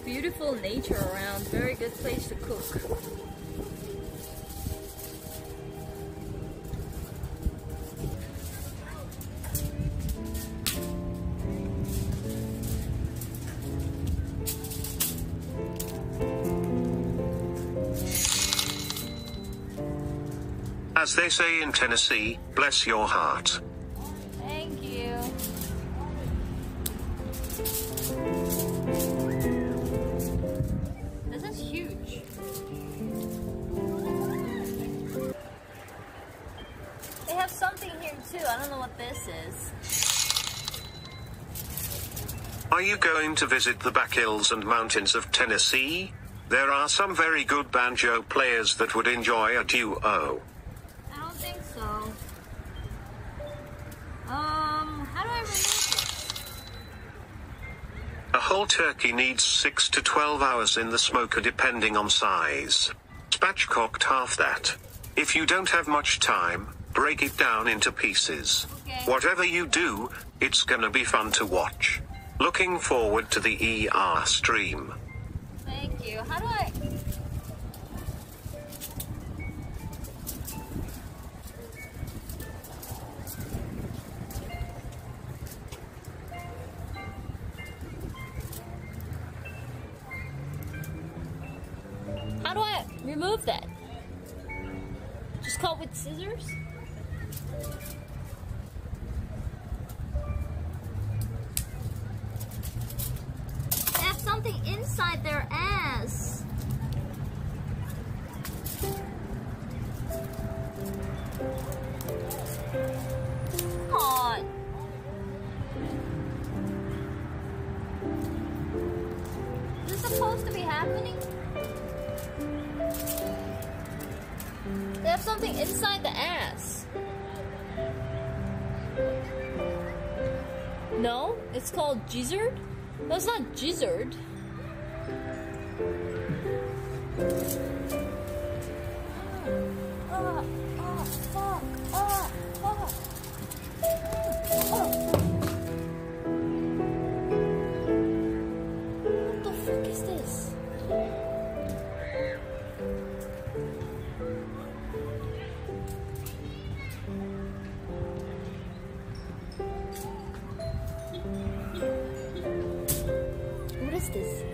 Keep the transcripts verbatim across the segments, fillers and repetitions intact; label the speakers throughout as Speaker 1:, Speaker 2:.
Speaker 1: beautiful nature around. Very good place to cook.
Speaker 2: As they say in Tennessee, bless your heart.
Speaker 1: Thank you. This is huge. They have something here too. I don't know what this is.
Speaker 2: Are you going to visit the back hills and mountains of Tennessee? There are some very good banjo players that would enjoy a duo.
Speaker 1: So, um, how do I remove this?
Speaker 2: A whole turkey needs six to twelve hours in the smoker depending on size. Spatchcocked half that. If you don't have much time, break it down into pieces.
Speaker 1: Okay.
Speaker 2: Whatever you do, it's gonna be fun to watch. Looking forward to the I R L stream.
Speaker 1: Thank you. How do I... How do I remove that? Just cut with scissors? They have something inside their ass. Come on. Is this supposed to be happening? They have something inside the ass. No? It's called gizzard? No, it's not gizzard. Oh, oh, fuck. Oh, fuck. Oh. What the fuck is this? What is this?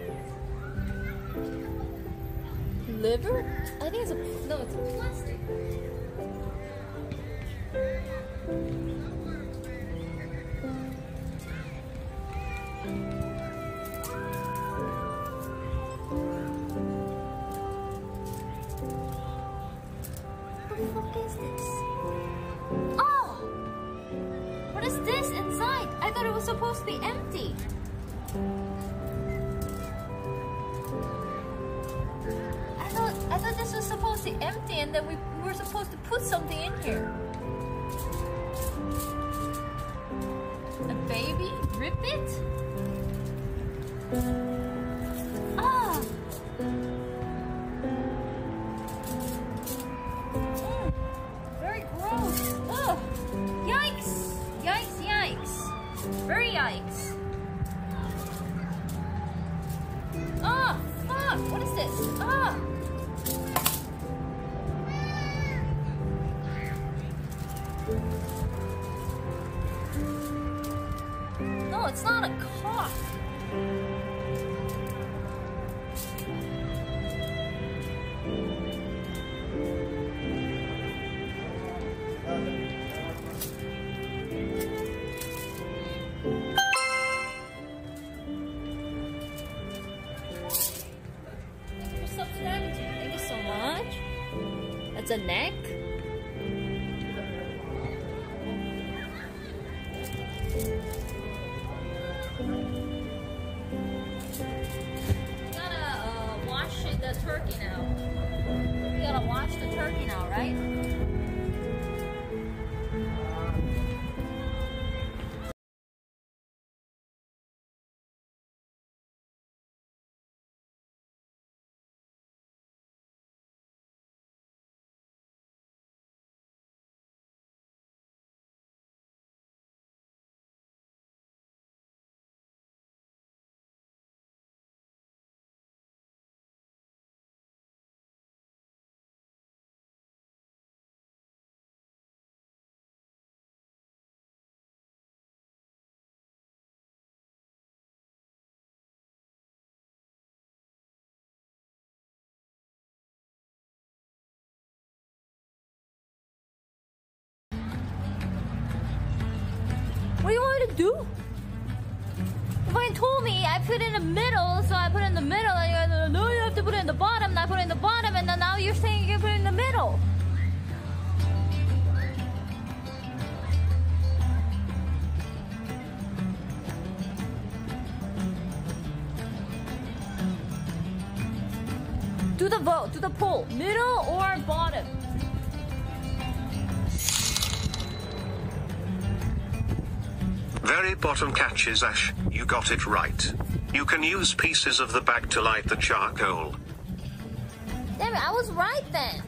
Speaker 1: Liver? I think it's a... No, it's a plastic. What the fuck is this? Oh! What is this inside? I thought it was supposed to be empty. I thought I thought this was supposed to be empty and then we were supposed to put something in here. A baby? Rip it? Ah! Mm, very gross. Oh! Yikes! Yikes, yikes. Very yikes. Ah! Fuck! What is this? Ah! No, it's not a cock. Thank you for subscribing to me. Thank you so much. That's a neck. The turkey now. We gotta watch the turkey now, right? do? If I told me I put it in the middle, so I put it in the middle, and you guys are, no, you have to put it in the bottom, and I put it in the bottom, and then now you're saying you can put it in the middle. Do the vote, do the poll, middle or bottom?
Speaker 2: Very bottom catches, Ash. You got it right. You can use pieces of the bag to light the charcoal.
Speaker 1: Damn it, I was right then.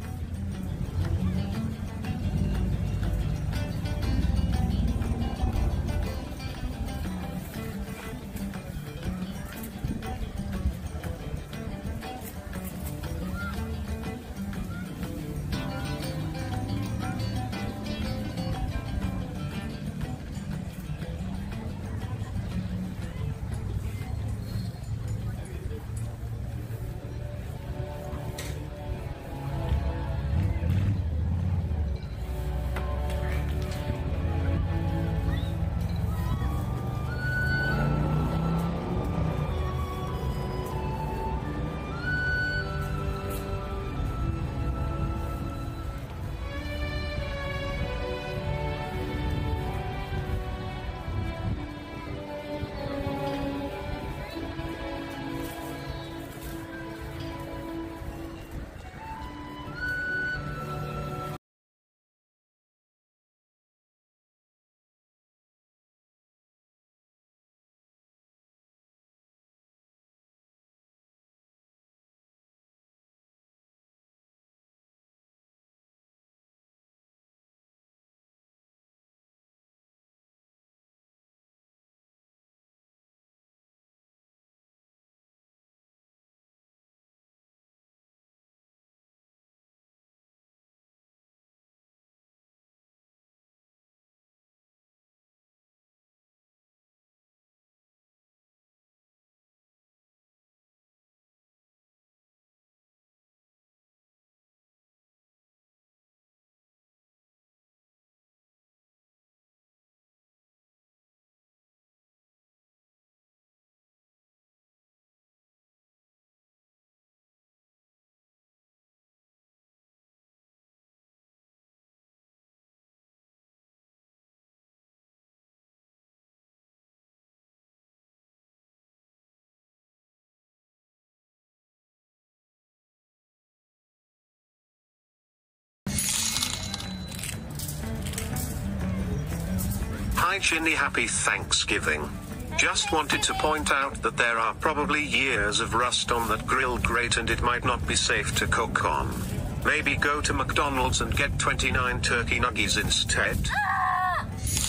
Speaker 2: Hi Jinny, happy Thanksgiving. Just wanted to point out that there are probably years of rust on that grill grate and it might not be safe to cook on. Maybe go to McDonald's and get twenty-nine turkey nuggies instead.
Speaker 1: Ah!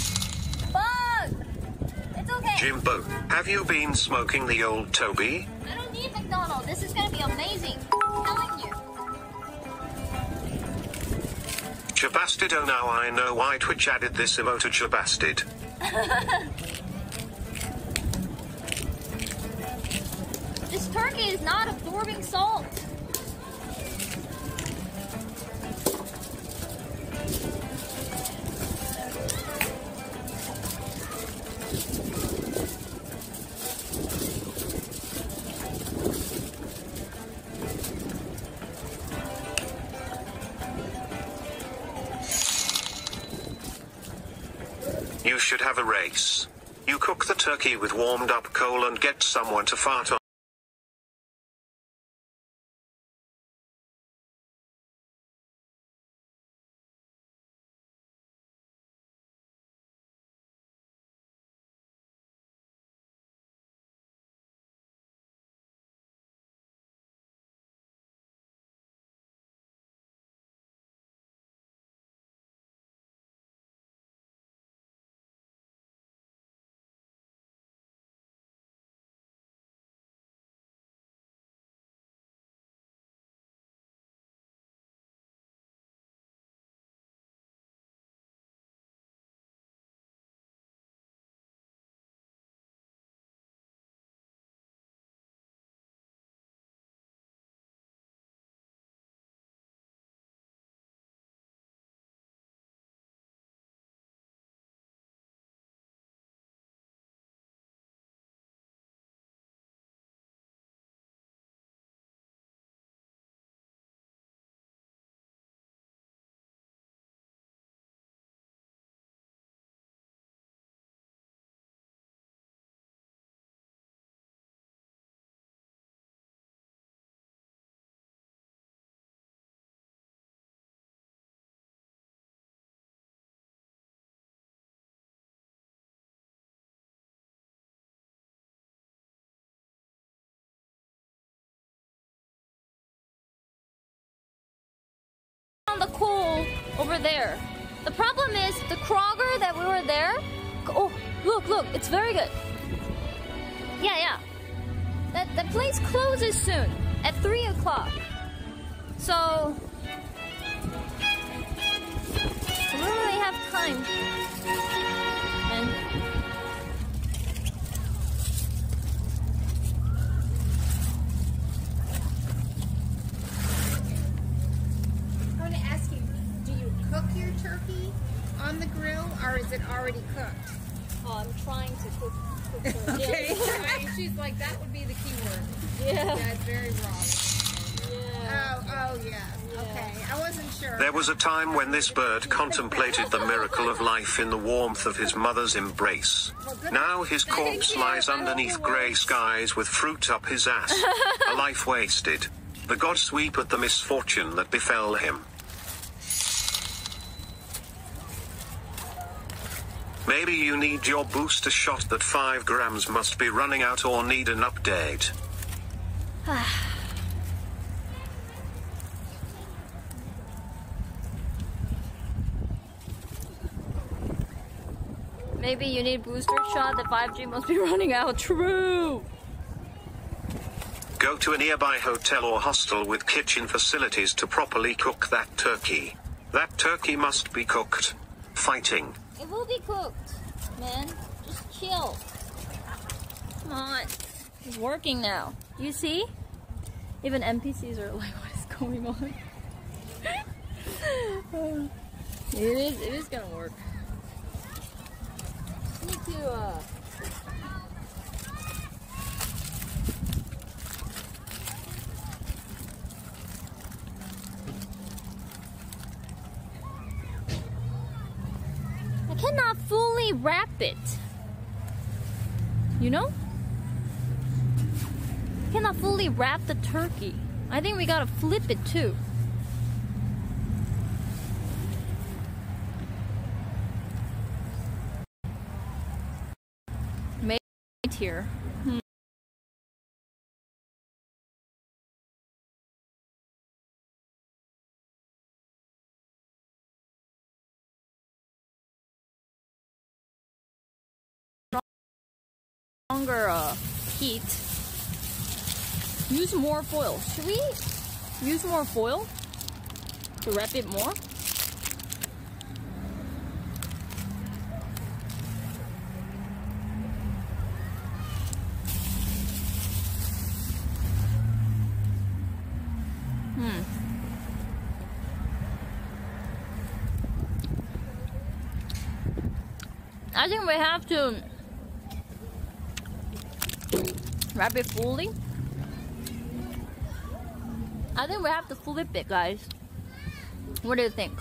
Speaker 1: Bug! It's okay.
Speaker 2: Jimbo, have you been smoking the old Toby?
Speaker 1: I don't need McDonald's. This is gonna be amazing. I'm telling you.
Speaker 2: Chabasted, oh now I know why Twitch added this emote to Chabasted.
Speaker 1: This turkey is not absorbing salt.
Speaker 2: You should have a race. You cook the turkey with warmed up coal and get someone to fart on
Speaker 1: over there. The problem is the Kroger that we were there. Oh, look, look, it's very good. Yeah, yeah. That that place closes soon at three o'clock. So we don't really have time. And
Speaker 3: I want to ask you, do you cook your turkey on the grill, or is it already cooked?
Speaker 1: oh, I'm trying to cook. cook turkey.
Speaker 3: Okay. I mean, she's like, that would be the key word.
Speaker 1: Yeah.
Speaker 3: Yeah, it's very raw.
Speaker 1: Yeah.
Speaker 3: Oh, oh, yeah. Okay, I wasn't sure.
Speaker 2: There was a time when this bird contemplated the miracle of life in the warmth of his mother's embrace. Now his corpse lies underneath grey skies with fruit up his ass. A life wasted. The gods weep at the misfortune that befell him. Maybe you need your booster shot that five grams must be running out or need an update.
Speaker 1: Maybe you need booster shot, the five G must be running out. True!
Speaker 2: Go to a nearby hotel or hostel with kitchen facilities to properly cook that turkey. That turkey must be cooked. Fighting.
Speaker 1: It will be cooked, man. Just chill. Come on. It's working now. You see? Even N P Cs are like, what is going on? it is, it is gonna work. Need to, uh... I cannot fully wrap it. You know? I cannot fully wrap the turkey. I think we gotta flip it too. Made here. Hmm. Longer uh, heat. Use more foil. Should we use more foil to wrap it more? Hmm. I think we have to wrap it fully. I think we have to flip it, guys. What do you think?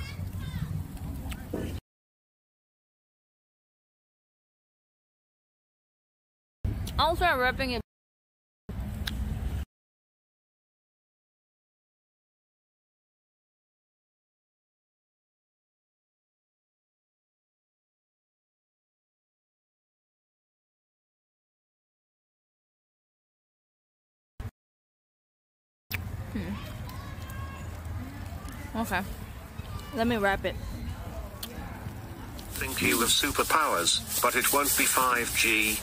Speaker 1: I'll start wrapping it. Hmm. Okay. Let me wrap it.
Speaker 2: Think you have superpowers, but it won't be five G.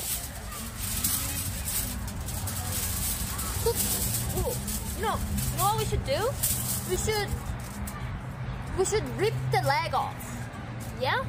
Speaker 1: Ooh, you know, you know what we should do? We should we should rip the leg off. Yeah?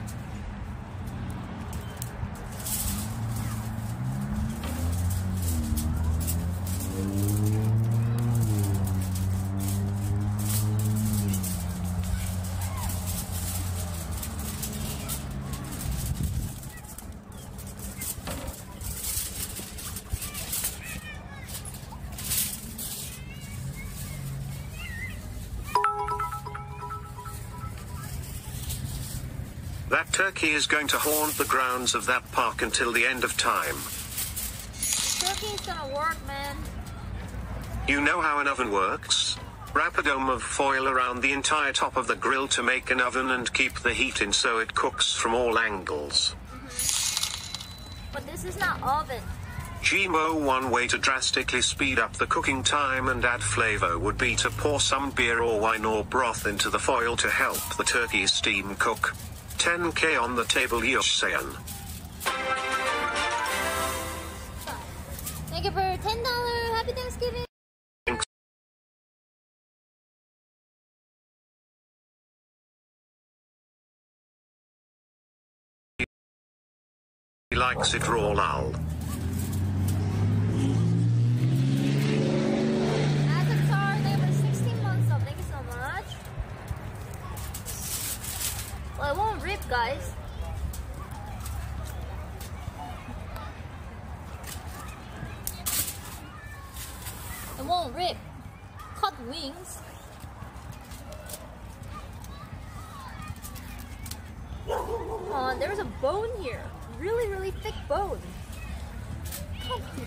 Speaker 2: That turkey is going to haunt the grounds of that park until the end of time.
Speaker 1: Turkey's gonna work, man.
Speaker 2: You know how an oven works? Wrap a dome of foil around the entire top of the grill to make an oven and keep the heat in so it cooks from all angles.
Speaker 1: Mm-hmm. But this is not oven.
Speaker 2: G M O one way to drastically speed up the cooking time and add flavor would be to pour some beer or wine or broth into the foil to help the turkey steam cook. ten K on the table, you're saying.
Speaker 1: Thank you for ten dollars. Happy Thanksgiving.
Speaker 2: Thanks. He likes it raw, lol.
Speaker 1: Well, it won't rip, guys. It won't rip. Cut wings. Oh, there's a bone here. Really, really thick bone. Come here.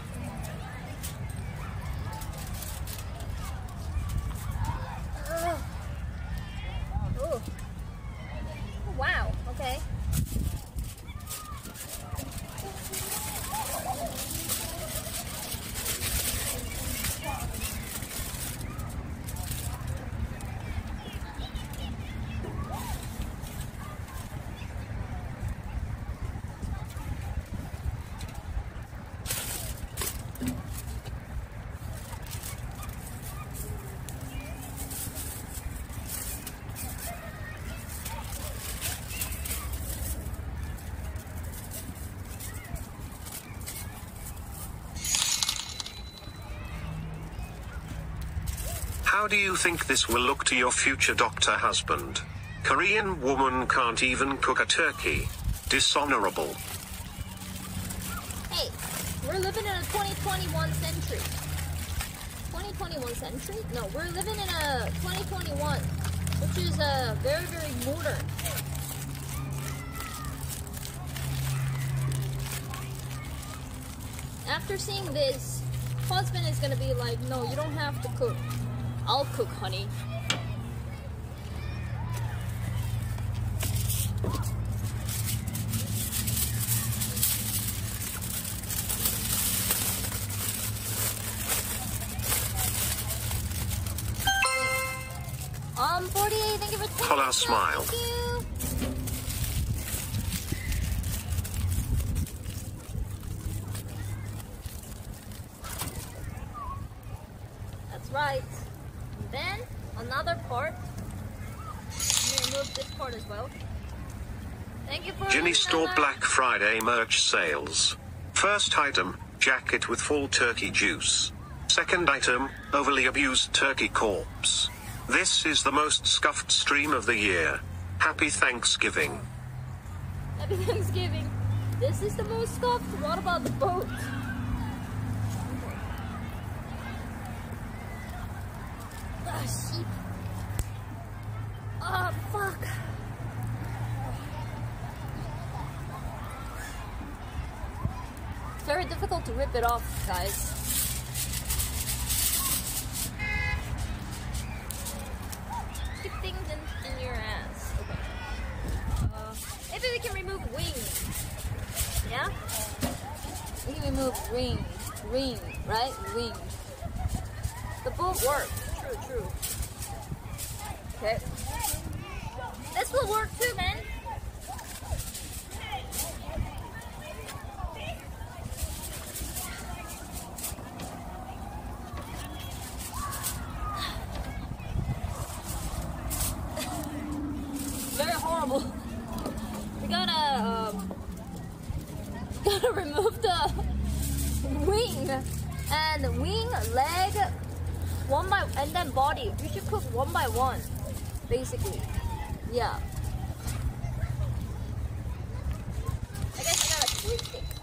Speaker 1: Ugh. Oh. Wow, okay.
Speaker 2: How do you think this will look to your future doctor husband? Korean woman can't even cook a turkey. Dishonorable.
Speaker 1: Hey, we're living in a twenty twenty-one century. twenty twenty-one century? No, we're living in a twenty twenty-one, which is uh, very, very modern. After seeing this, husband is gonna be like, no, you don't have to cook. I'll cook, honey. Um, forty-eight, thank you for ten.
Speaker 2: Holla, smile.
Speaker 1: Thank you. That's right. And then, another part. I'm gonna remove this part as well. Thank you for
Speaker 2: Jinny Store
Speaker 1: uh,
Speaker 2: Black Friday merch sales. First item, jacket with full turkey juice. Second item, overly abused turkey corpse. This is the most scuffed stream of the year. Happy Thanksgiving.
Speaker 1: Happy Thanksgiving. This is the most scuffed. What about the boat? Ah, sheep. Oh, fuck. It's very difficult to rip it off, guys. Keep things in, in your ass. Okay. Uh, maybe we can remove wings. Yeah? We can remove wing. Wing, right? Wing. The boat works. True, true. Okay. This will work too, man. Very horrible. We gotta, um, gotta remove the wing and wing, leg, one by, and then body. We should cook one by one, basically. Yeah. I guess I gotta twist it.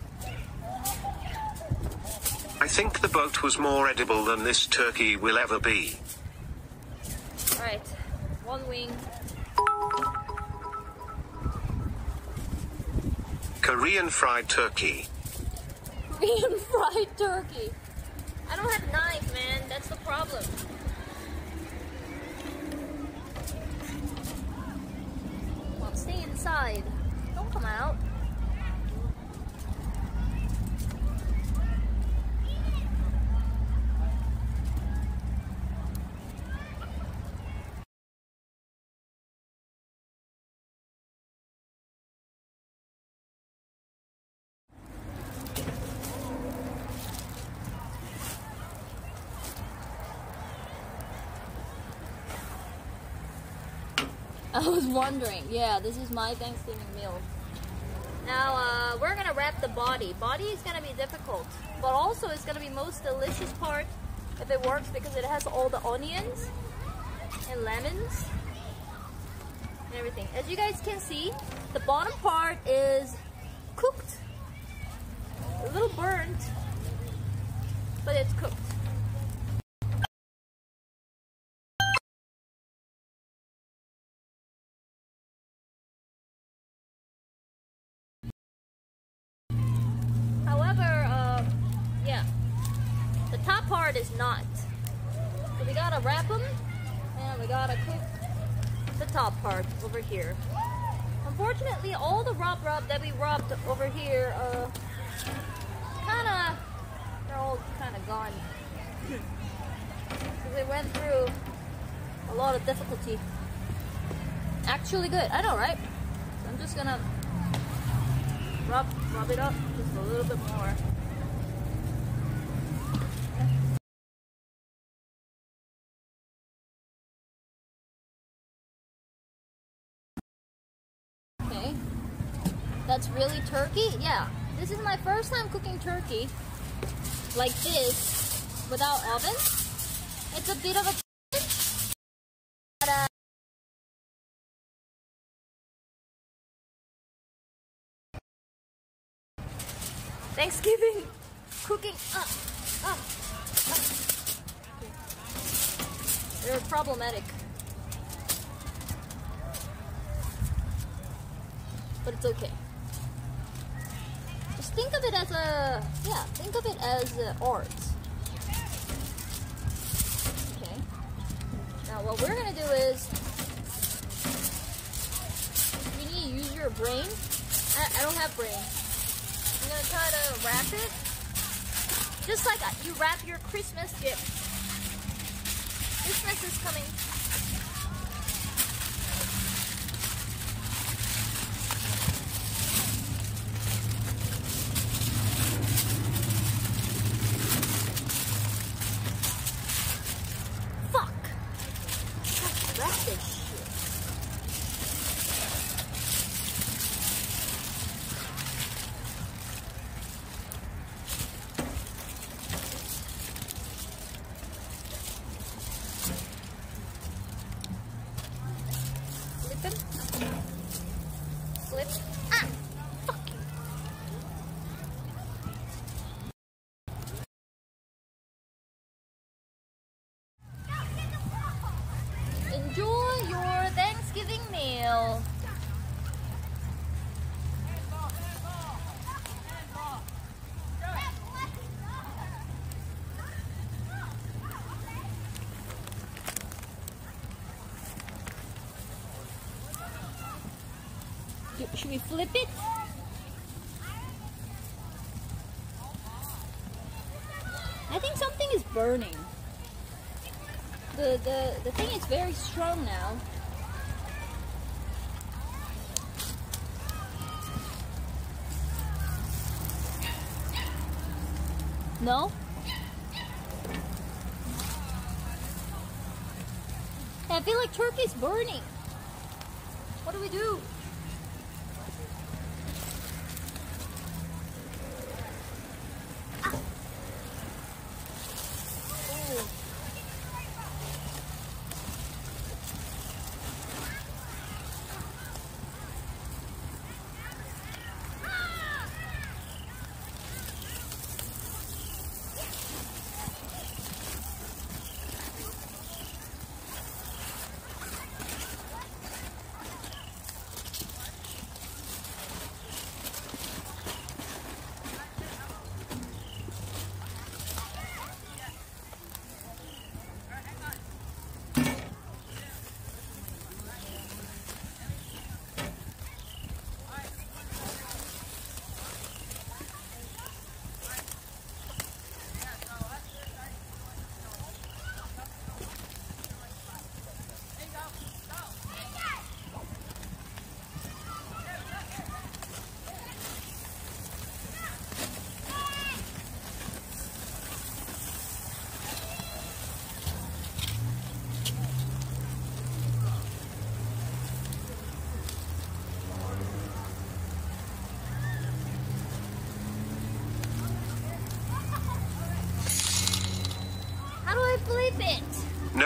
Speaker 2: I think the boat was more edible than this turkey will ever be.
Speaker 1: Alright, one wing.
Speaker 2: Korean fried turkey.
Speaker 1: Korean fried turkey. I don't have a knife, man. That's the problem. Come on, stay inside. Don't come out. I was wondering. Yeah, this is my Thanksgiving meal. Now, uh, we're gonna wrap the body. Body is gonna be difficult, but also it's gonna be most delicious part if it works because it has all the onions and lemons and everything. As you guys can see, the bottom part is cooked. A little burnt, but it's cooked. However, uh, yeah, the top part is not. So we gotta wrap them, and we gotta cook the top part over here. Unfortunately, all the rub rub that we rubbed over here, uh, kinda, they're all kinda gone. So we went through a lot of difficulty. Actually good, I know, right? So I'm just gonna rub, rub it up just a little bit more. Okay, that's really turkey? Yeah, this is my first time cooking turkey like this without oven. It's a bit of a challenge, but uh, Thanksgiving cooking up, up, up. They're problematic, but it's okay. Just think of it as a, yeah, think of it as uh, art. Okay. Now what we're gonna do is, you need to use your brain. I, I don't have brain. I'm gonna try to wrap it just like you wrap your Christmas gift. Christmas is coming. Fuck! Let's wrap this shit. Flip. Ah! Fuck you. Enjoy your Thanksgiving meal. Should we flip it? I think something is burning. The the the thing is very strong now. No? I feel like turkey's burning. What do we do?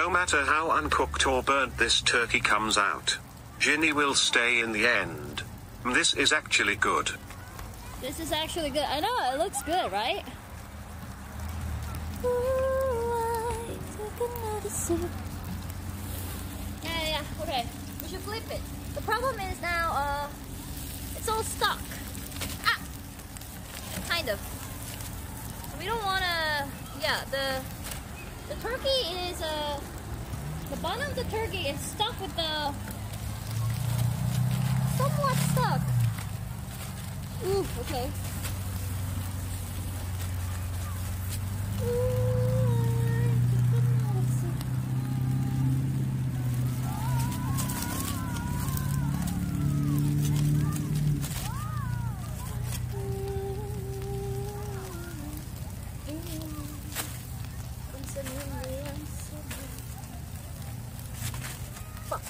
Speaker 2: No matter how uncooked or burnt this turkey comes out, Jinny will stay in the end. This is actually good.
Speaker 1: This is actually good. I know, it looks good, right? Ooh, I took another sip. Yeah, yeah, yeah, okay. We should flip it. The problem is now, uh, it's all stuck. Ah! Kind of. We don't wanna, yeah, the, the turkey is, uh, the bottom of the turkey is stuck with the, somewhat stuck. Ooh, okay. Ooh. Fuck.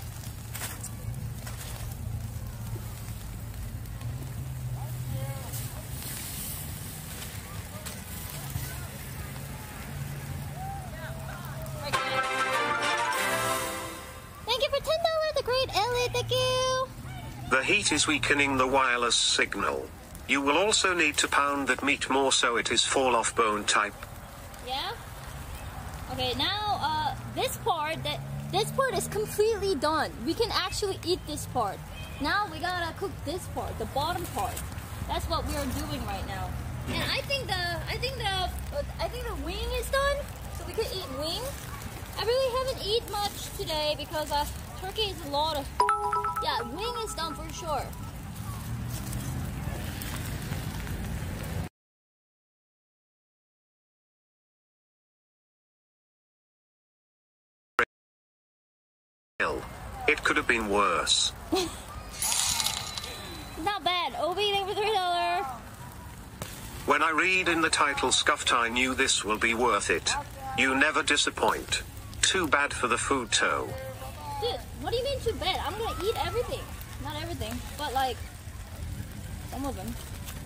Speaker 1: Thank you for ten dollars, the great Elliot, thank you!
Speaker 2: The heat is weakening the wireless signal. You will also need to pound that meat more so it is fall off bone type.
Speaker 1: Yeah? Okay, now, uh, this part, that this part is completely done. We can actually eat this part. Now we gotta cook this part, the bottom part. That's what we are doing right now. And I think the, I think the, uh, I think the wing is done, so we could eat wing. I really haven't eaten much today because uh, turkey is a lot of, yeah, wing is done for sure.
Speaker 2: It could have been worse.
Speaker 1: Not bad. Obi, thank you for three dollars.
Speaker 2: When I read in the title scuffed, I knew this will be worth it. You never disappoint. Too bad for the food toe.
Speaker 1: Dude, what do you mean too bad? I'm gonna eat everything. Not everything, but like some of them.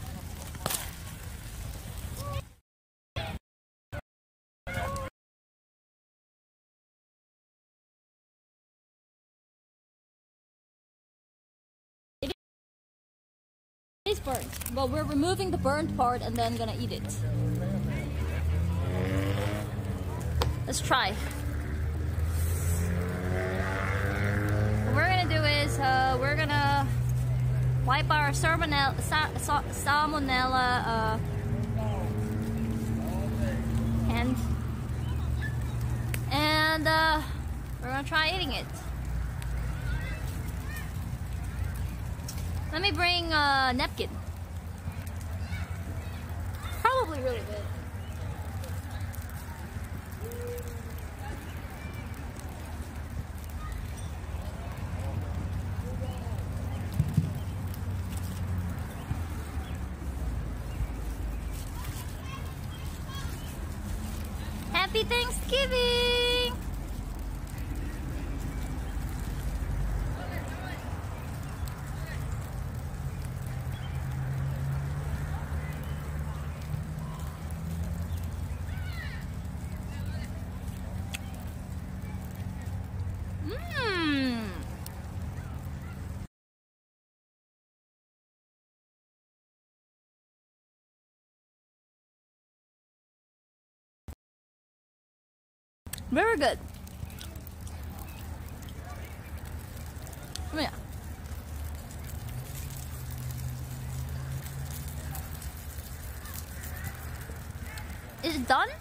Speaker 1: It is burnt, but we're removing the burnt part and then gonna eat it. Let's try. What we're gonna do is uh, we're gonna wipe our salmonella, sa sa salmonella uh, hand, and uh, we're gonna try eating it. Let me bring a napkin. Probably really good. Happy Thanksgiving! Mmm! Very good. Come here. Is it done?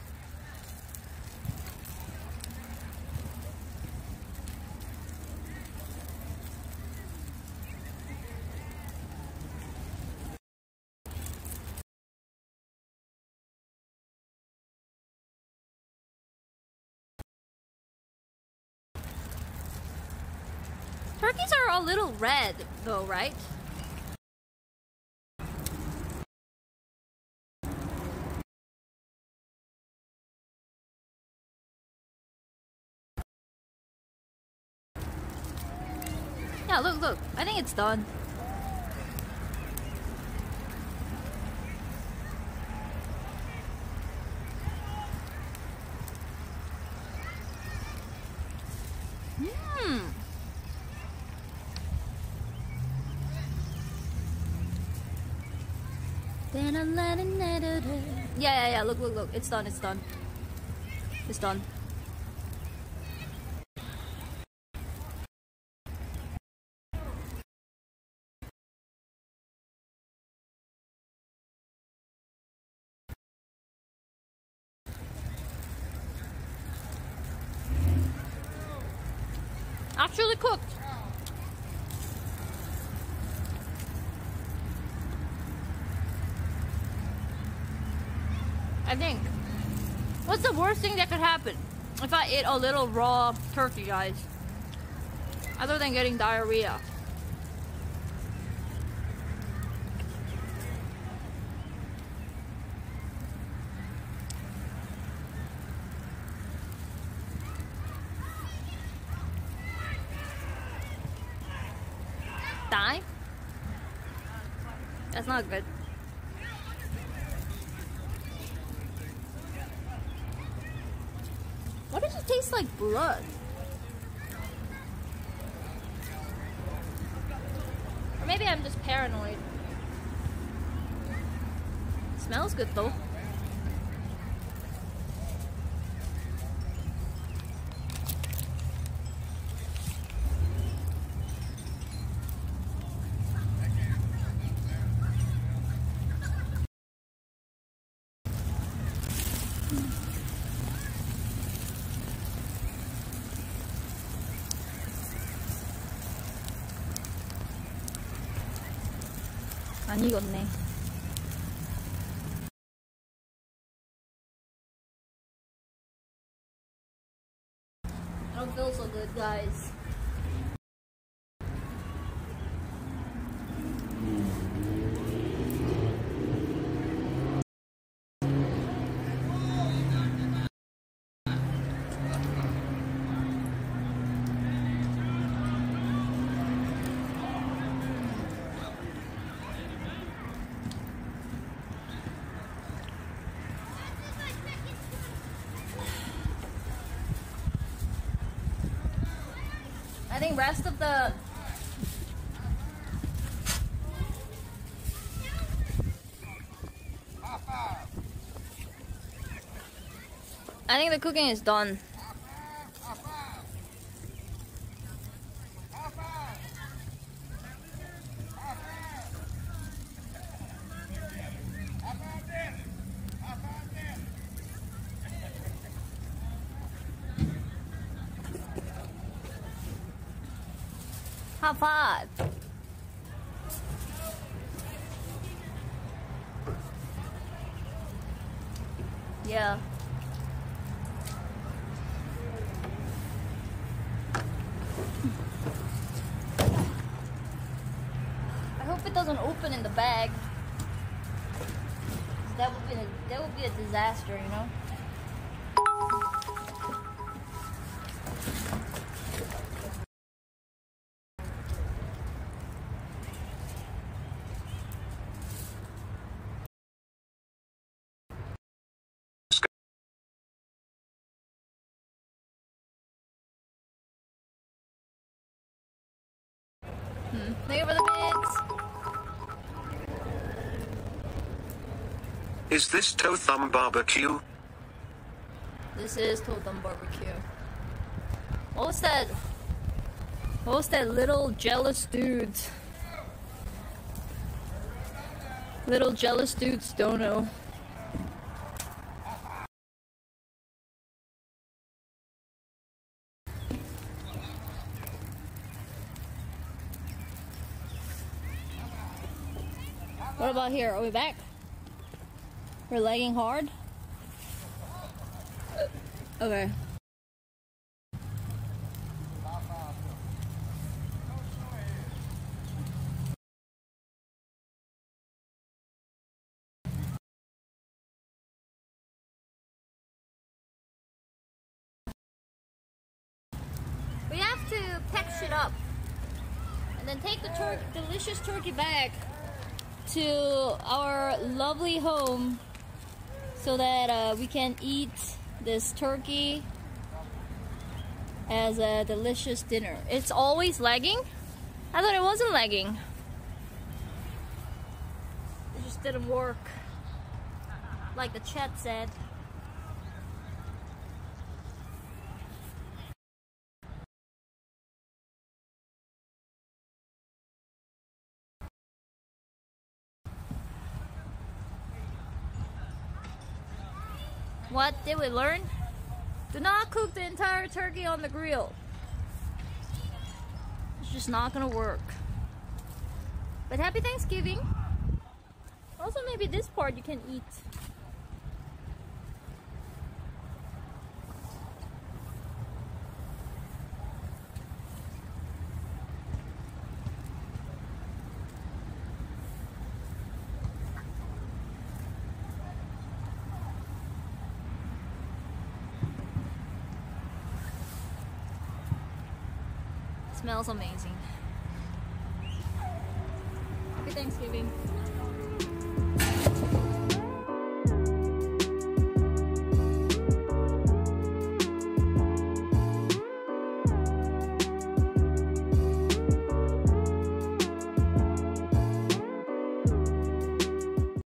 Speaker 1: Turkeys are a little red though, right? Yeah, look, look. I think it's done. Hmm. Yeah, yeah, yeah. Look, look, look. It's done. It's done. It's done. Actually cooked. I think. What's the worst thing that could happen if I ate a little raw turkey, guys? Other than getting diarrhea. Die? That's not good. Why does it taste like blood? Or maybe I'm just paranoid. It smells good though. 안 익었네. I don't feel so good, guys. I think rest of the I think the cooking is done. High five. Yeah. I hope it doesn't open in the bag. That would be a, that would be a disaster, you know. Hmm. Thank you for the bits.
Speaker 2: Is this Toe Thumb Barbecue?
Speaker 1: This is Toe Thumb Barbecue. What was that? What was that little jealous dude? Little jealous dudes don't know. What about here? Are we back? We're lagging hard? Okay. We have to pack shit up and then take the tur delicious turkey back to our lovely home so that uh, we can eat this turkey as a delicious dinner. It's always lagging? I thought it wasn't lagging. It just didn't work. Like the chat said. What did we learn? Do not cook the entire turkey on the grill. It's just not gonna work. But happy Thanksgiving. Also, maybe this part you can eat. Smells amazing. Happy Thanksgiving.